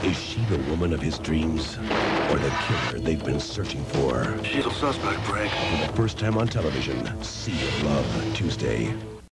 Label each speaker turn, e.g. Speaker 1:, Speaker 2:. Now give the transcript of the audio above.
Speaker 1: Is she the woman of his dreams? Or the killer they've been searching for?
Speaker 2: She's a suspect, Frank.
Speaker 1: For the first time on television, Sea of Love, Tuesday.